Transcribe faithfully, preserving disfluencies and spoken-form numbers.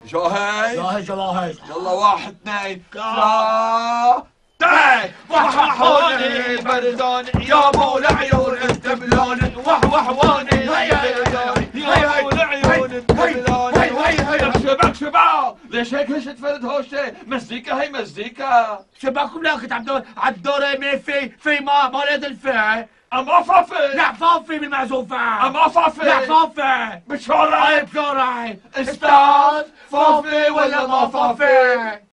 جاهز؟ جاهز جاهز. يلا واحد اثنين ثلاثة. وح وحواني برداني يا ابو العيون انت بلوني، وح وحواني يا ابو العيون انت بلوني. شباك شباك ليش هيك هشت فرد هوشة؟ مزيكا هي مزيكا. شباكم لاخت عالدور عالدور ما في في ما ما ريد الفعل. اما فافي. لا فافي بالمعزوفة. اما فافي. لا فافي. بشارع. بشارع. استاذ فافي ولا ما فافي؟